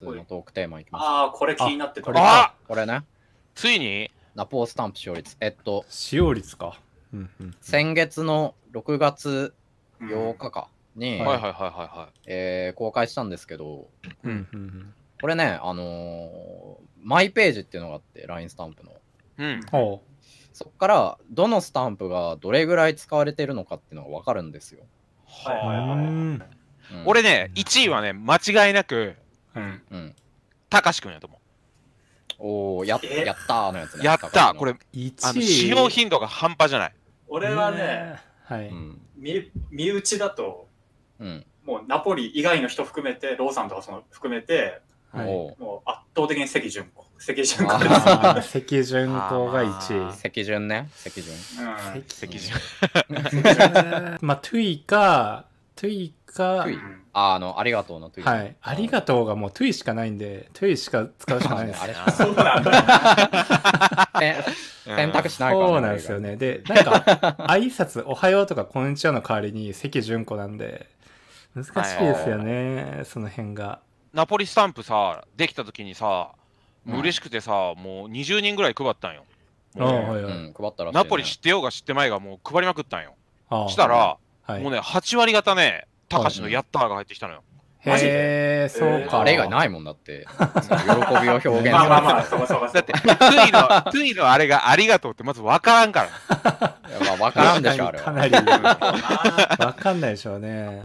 のトークテーマいきます。 ああ、これ気になってた。 あこれね、 ついにナポースタンプ使用率。 使用率か。 先月の6月8日かに、 はいはいはいはい公開したんですけど、 うんこれね、マイページっていうのがあって、LINE スタンプの。 うんほそっからどのスタンプがどれぐらい使われてるのかっていうのが分かるんですよ。 う。 はいはいはい。 うん俺ね1位はね間違いなくうん。 たかしくんやと思おー、やったーのやつね。 う。やったこれ 1位。 使用頻度が半端じゃない。 俺はね、 はい。 身内だと、 うん。 もうナポリ以外の人含めて、ローさんとか含めて、 はい。 おー、 もう圧倒的に関純子。関純子あです。 ああ、赤順子が1位。 席順ね。席順。 うん席順まあ、トゥイか、トゥイか、 トゥイありがとうのトゥイ。 はい。ありがとうがもうトゥイしかないんで、トゥイしか使うしかないです。 あれそうなんだ。 選択肢ないからね。 そうなんですよね。で、なんか、挨拶、おはようとかこんにちはの代わりに関純子なんで、難しいですよね、その辺が。 ナポリスタンプさできた時にさうん嬉しくてさもう20人ぐらい配ったんよ。 ああ、はいはい。 うん、配ったらしいね。 ナポリ知ってようが知ってまいがもう配りまくったんよ。 ああしたらはいもうね8割方ねたかしのやったーが入ってきたのよ。 マジでへえ、そうか。 あれ以外ないもんだって。喜びを表現する。 まあまあまあ、そうそうそう。 だってトゥイのあれがありがとうってまず分からんから。 いやまあ分からんでしょ、あれは。 かなり、わかんないでしょうね。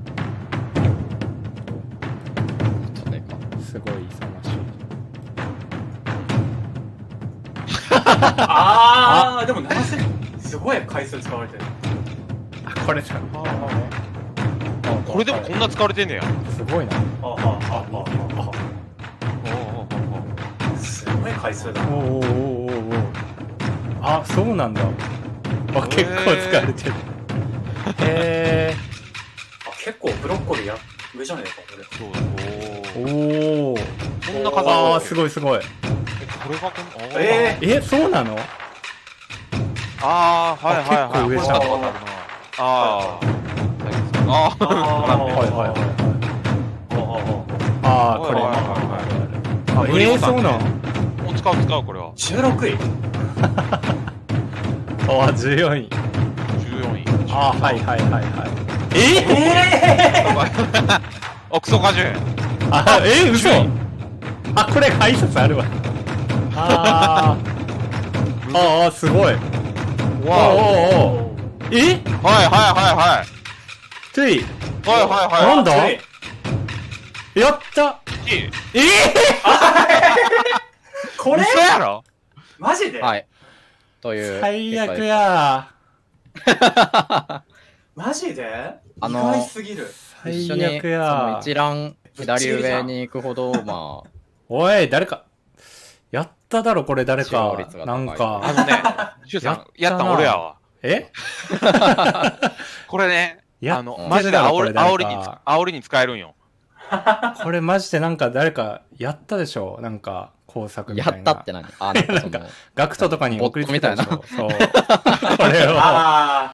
それかすごい勇ましい。 ああ、でも7000、すごい回数使われてる。 あ、これさ、 これでもこんな使われてんねや。 すごいな。 すごい回数だな。 おおおおあ、そうなんだ。あ、結構使われてる。へえ。 結構ブロッコリー上じゃねえか、これ。 そうおお。 そんな数ああ、すごいすごい。 これがそうなの？ ああはいはいはい。 結構上じゃん。 ああはいはいはい。ああ、これ。そうなの？ もう使うこれは。 16位。 ああ、14位。 14位。 ああ、はいはいはいはい。 あ、クソ果樹。 あ、嘘。あ、これ挨拶あるわ。ああ、すごい。 わお。 はいはいはいトゥイ。 はい。 なんだ？やったこれ嘘やろ？ マジで？ はい。という。 最悪やマジで？ 意外すぎる。 一緒にその一覧左上に行くほど、まあ。 おい、誰か。やっただろ、これ誰か。なんか。 シュウさん、やったん俺やわ。これね、マジで煽りに使えるんよ。 これマジでなんか誰かやったでしょ、なんか工作みたいな。 やったって何？なんかそのガクトとかに送りつけたでしょ。そう。これを。